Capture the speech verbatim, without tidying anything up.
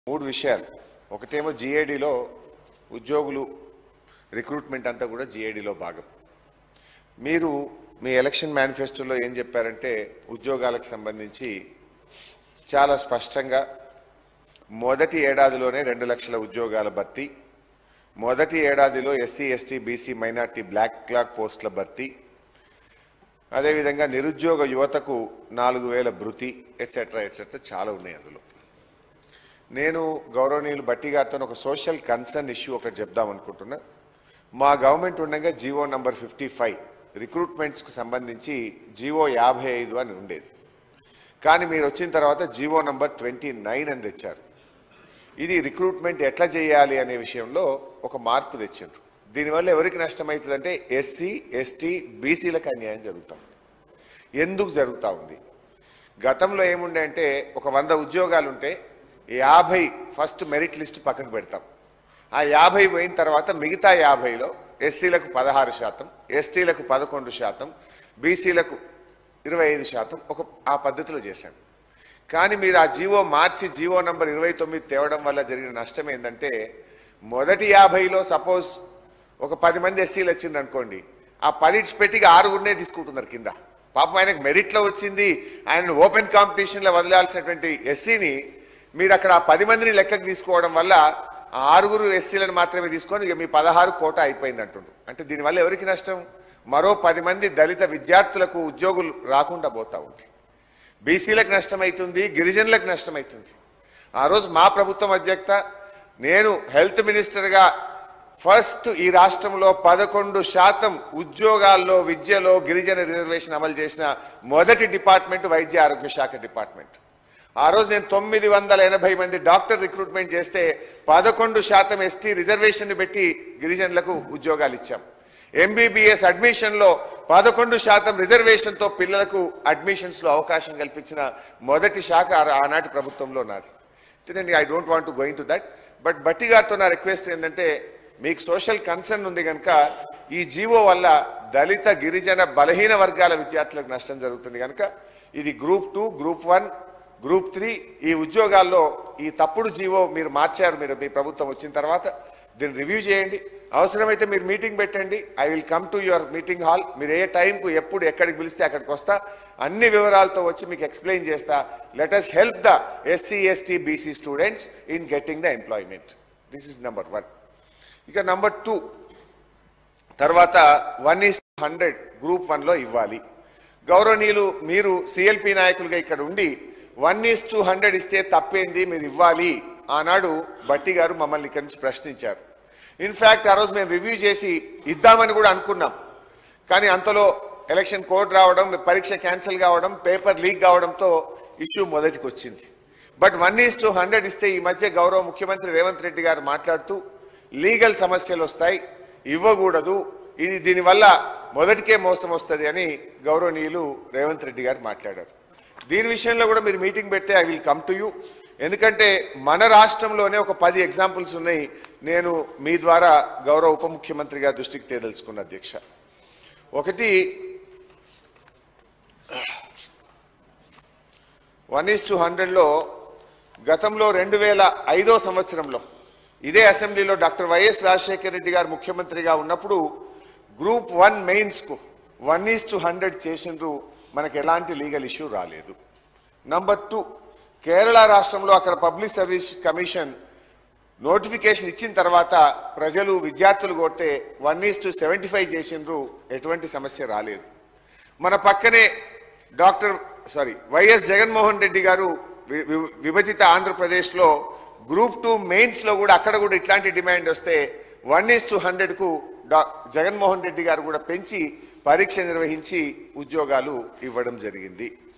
మూడు విషయాలు. ఒకటేమో జిఏడిలో ఉద్యోగులు రిక్రూట్మెంట్ అంతా కూడా జిఏడిలో భాగం. మీరు మీ ఎలక్షన్ మేనిఫెస్టోలో ఏం చెప్పారంటే ఉద్యోగాలకు సంబంధించి చాలా స్పష్టంగా మొదటి ఏడాదిలోనే రెండు లక్షల ఉద్యోగాల భర్తీ, మొదటి ఏడాదిలో ఎస్సీ ఎస్టీ బీసీ మైనార్టీ బ్లాక్ క్లాక్ పోస్టుల భర్తీ, అదేవిధంగా నిరుద్యోగ యువతకు నాలుగు వేల భృతి ఎట్సెట్రా ఎట్సెట్రా చాలా ఉన్నాయి. అందులో నేను గౌరవనీయులు బట్టి గారితో ఒక సోషల్ కన్సర్న్ ఇష్యూ ఒకటి చెప్దాం అనుకుంటున్నా. మా గవర్నమెంట్ ఉండగా జీవో నంబర్ ఫిఫ్టీ ఫైవ్ రిక్రూట్మెంట్స్కు సంబంధించి జీవో యాభై ఐదు అని ఉండేది. కానీ మీరు వచ్చిన తర్వాత జీవో నంబర్ ట్వంటీ నైన్ అని తెచ్చారు. ఇది రిక్రూట్మెంట్ ఎట్లా చేయాలి అనే విషయంలో ఒక మార్పు తెచ్చారు. దీనివల్ల ఎవరికి నష్టమవుతుందంటే ఎస్సీ ఎస్టీ బీసీలకు అన్యాయం జరుగుతూ ఉంది. ఎందుకు జరుగుతూ ఉంది? గతంలో ఏముండే అంటే ఒక వంద ఉద్యోగాలు ఉంటే యాభై ఫస్ట్ మెరిట్ లిస్ట్ పక్కకు పెడతాం. ఆ యాభై పోయిన తర్వాత మిగతా యాభైలో ఎస్సీలకు పదహారు శాతం, ఎస్టీలకు పదకొండు శాతం, బీసీలకు ఇరవై ఐదు శాతం ఒక ఆ పద్ధతిలో చేశాం. కానీ మీరు ఆ జీవో మార్చి జీవో నంబర్ ఇరవై తొమ్మిది తేవడం వల్ల జరిగిన నష్టం ఏంటంటే మొదటి యాభైలో సపోజ్ ఒక పది మంది ఎస్సీలు వచ్చింది అనుకోండి, ఆ పదిట్స్ పెట్టి ఆరుగురినే తీసుకుంటున్నారు కింద. పాపం ఆయనకు మెరిట్లో వచ్చింది, ఆయన ఓపెన్ కాంపిటీషన్లో వదిలాల్సినటువంటి ఎస్సీని మీరు అక్కడ ఆ పది మందిని లెక్కకు తీసుకోవడం వల్ల ఆరుగురు ఎస్సీలను మాత్రమే తీసుకొని ఇక మీ పదహారు కోట అయిపోయింది అంటుండ్రు. అంటే దీనివల్ల ఎవరికి నష్టం? మరో పది మంది దళిత విద్యార్థులకు ఉద్యోగులు రాకుండా పోతా ఉంది. బీసీలకు నష్టమవుతుంది, గిరిజనులకు నష్టమవుతుంది. ఆ రోజు మా ప్రభుత్వం అధ్యక్షత నేను హెల్త్ మినిస్టర్గా ఫస్ట్ ఈ రాష్ట్రంలో పదకొండు శాతం ఉద్యోగాల్లో విద్యలో గిరిజన రిజర్వేషన్ అమలు చేసిన మొదటి డిపార్ట్మెంట్ వైద్య ఆరోగ్య శాఖ డిపార్ట్మెంట్. ఆ రోజు నేను తొమ్మిది వందల ఎనభై మంది డాక్టర్ రిక్రూట్మెంట్ చేస్తే పదకొండు శాతం ఎస్టీ రిజర్వేషన్ పెట్టి గిరిజనులకు ఉద్యోగాలు ఇచ్చాం. ఎంబీబీఎస్ అడ్మిషన్లో పదకొండు శాతం రిజర్వేషన్తో పిల్లలకు అడ్మిషన్స్లో అవకాశం కల్పించిన మొదటి శాఖ ఆనాటి ప్రభుత్వంలో నాది. I don't want to going to that. But Bhatti గారితో నా రిక్వెస్ట్ ఏంటంటే మీకు సోషల్ కన్సర్న్ ఉంది కనుక ఈ జీవో వల్ల దళిత గిరిజన బలహీన వర్గాల విద్యార్థులకు నష్టం జరుగుతుంది కనుక ఇది group two group one group three ఈ ఉద్యోగాల్లో ఈ తప్పుడు జీవో మీరు మార్చారు. మీరు మీ ప్రభుత్వం వచ్చిన తర్వాత దీన్ని రివ్యూ చేయండి. అవసరమైతే మీరు మీటింగ్ పెట్టండి. I will come to your meeting hall. మీరు ఏ టైంకు ఎప్పుడు ఎక్కడికి పిలిస్తే అక్కడికి వస్తా, అన్ని వివరాలతో వచ్చి మీకు ఎక్స్ప్లెయిన్ చేస్తా. Let us help the SC ST BC students in getting the employment. This is number one. ఇక నంబర్ టూ తర్వాత వన్ ఈస్ హండ్రెడ్ గ్రూప్ వన్లో ఇవ్వాలి. గౌరవనీయులు మీరు సిఎల్పి నాయకులుగా ఇక్కడ ఉండి వన్ ఈస్ టూ హండ్రెడ్ ఇస్తే తప్పేంది, మీరు ఇవ్వాలి ఆనాడు బట్టి గారు మమ్మల్ని ఇక్కడి నుంచి ప్రశ్నించారు. ఇన్ఫ్యాక్ట్ ఆ రోజు మేము రివ్యూ చేసి ఇద్దామని కూడా అనుకున్నాం. కానీ అంతలో ఎలక్షన్ కోడ్ రావడం, పరీక్ష క్యాన్సిల్ కావడం, పేపర్ లీక్ కావడంతో ఇష్యూ మొదటికి వచ్చింది. But one is to hundred ఇస్తే ఈ మధ్య గౌరవ ముఖ్యమంత్రి రేవంత్ రెడ్డి గారు మాట్లాడుతూ లీగల్ సమస్యలు వస్తాయి, ఇవ్వకూడదు, ఇది దీనివల్ల మొదటికే మోసం వస్తుంది అని గౌరవనీయులు రేవంత్ రెడ్డి గారు మాట్లాడారు. దీని విషయంలో కూడా మీరు మీటింగ్ పెడితే I will come to you. ఎందుకంటే మన రాష్ట్రంలోనే ఒక పది ఎగ్జాంపుల్స్ ఉన్నాయి. నేను మీ ద్వారా గౌరవ ఉప ముఖ్యమంత్రి గారి దృష్టికి తేదలుచుకున్న అధ్యక్ష. ఒకటి వన్ ఈస్ టూ హండ్రెడ్లో గతంలో రెండు వేల ఐదో సంవత్సరంలో ఇదే అసెంబ్లీలో డాక్టర్ వైఎస్ రాజశేఖర రెడ్డి గారు ముఖ్యమంత్రిగా ఉన్నప్పుడు గ్రూప్ వన్ మెయిన్స్కు వన్ ఈస్ టూ హండ్రెడ్ చేసిండ్రు. మనకు ఎలాంటి లీగల్ ఇష్యూ రాలేదు. నంబర్ టూ, కేరళ రాష్ట్రంలో అక్కడ పబ్లిక్ సర్వీస్ కమిషన్ నోటిఫికేషన్ ఇచ్చిన తర్వాత ప్రజలు విద్యార్థులు కొడితే one is to seventy five చేసిండ్రు, ఎటువంటి సమస్య రాలేదు. మన పక్కనే doctor sorry YS Jaganmohan Reddy గారు విభజిత ఆంధ్రప్రదేశ్లో గ్రూప్ టూ మెయిన్స్లో కూడా అక్కడ కూడా ఇట్లాంటి డిమాండ్ వస్తే వన్ ఈస్ టు హండ్రెడ్కు డా జగన్మోహన్ రెడ్డి గారు కూడా పెంచి పరీక్ష నిర్వహించి ఉద్యోగాలు ఇవ్వడం జరిగింది.